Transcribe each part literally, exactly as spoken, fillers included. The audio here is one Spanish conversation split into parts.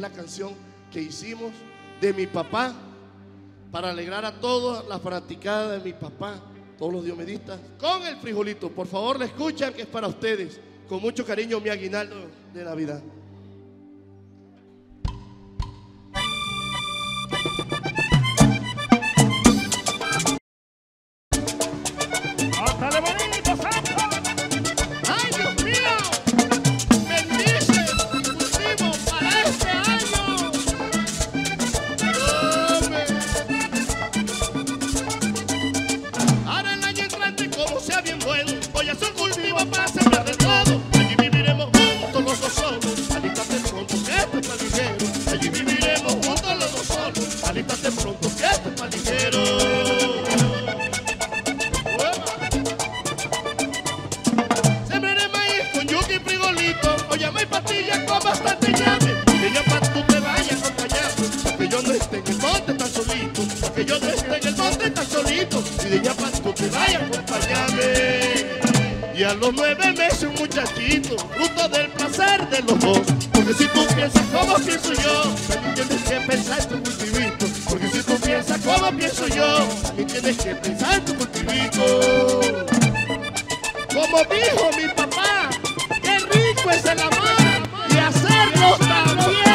la canción que hicimos de mi papá, para alegrar a todas las fanaticadas de mi papá, todos los diomedistas, con el frijolito. Por favor, la escuchan, que es para ustedes. Con mucho cariño, mi aguinaldo de Navidad. Y a los nueve meses un muchachito, fruto del placer de los dos. Porque si tú piensas como pienso yo, también tienes que pensar en tu cultivito. Porque si tú piensas como pienso yo, también tienes que pensar en tu cultivito. Como dijo mi papá, qué rico es el amor y hacerlo también.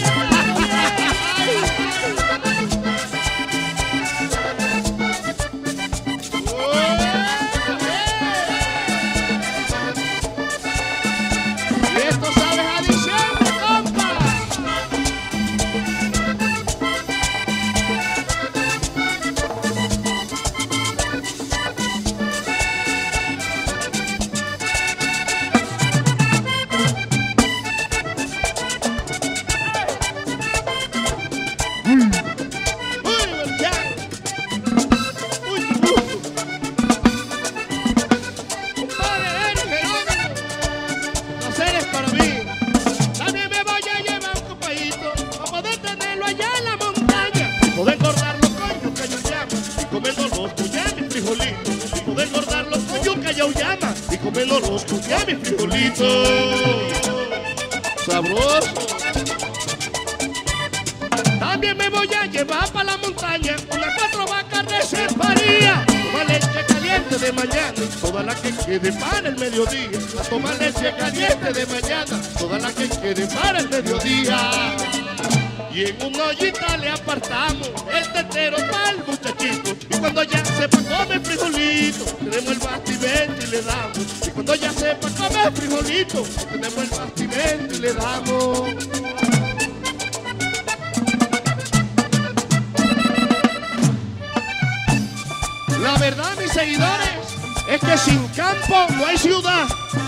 Sabroso. También me voy a llevar para la montaña unas cuatro vacas de ceparía. Toma leche caliente de mañana, toda la que quede para el mediodía. A tomar leche caliente de mañana, toda la que quede para el mediodía. Y en una ollita le apartamos el tetero para el muchachito. Y cuando ya sepa comer frijolito, tenemos el bastimento y le damos. Y cuando ya sepa comer frijolito, tenemos el bastimento y le damos. La verdad, mis seguidores, es que sin campo no hay ciudad.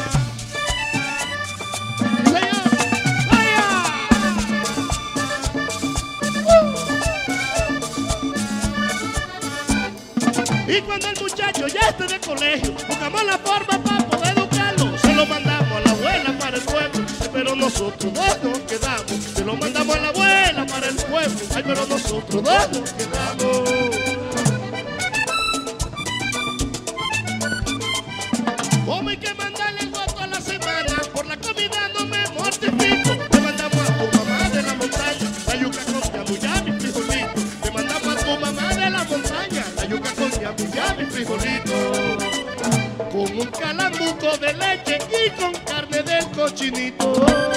Y cuando el muchacho ya esté de colegio, buscamos la forma para poder educarlo. Se lo mandamos a la abuela para el pueblo, pero nosotros dos nos quedamos. Se lo mandamos a la abuela para el pueblo, ay, pero nosotros dos nos quedamos. Como hay que mandarle el voto a la semana, por la comida no me mortifico. Le mandamos a tu mamá de la montaña la yuca con yamuyami, frijolito. Le mandamos a tu mamá de la montaña la yuca con yamuyami, frijolito. Con un calambuco de leche y con carne del cochinito.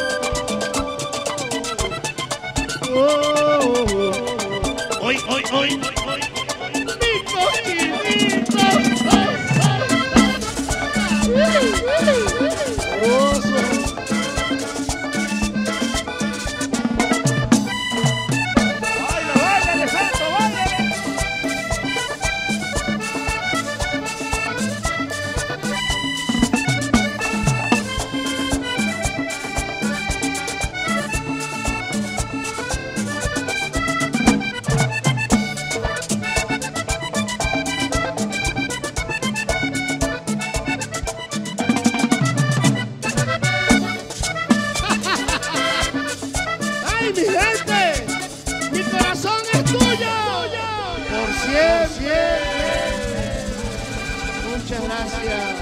Oh, oh, oh. Hoy, hoy, hoy, hoy, hoy, hoy, mi cochinito. Muchas gracias.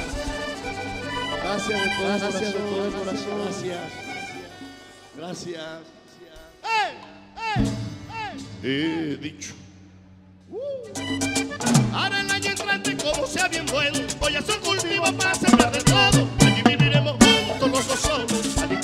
Gracias de todo, gracias de todo el corazón. Gracias. Gracias. he dicho. Ahora el año entrante, como sea bien bueno, voy a hacer cultivo para sembrar de todo. Allí viviremos juntos los dos solos.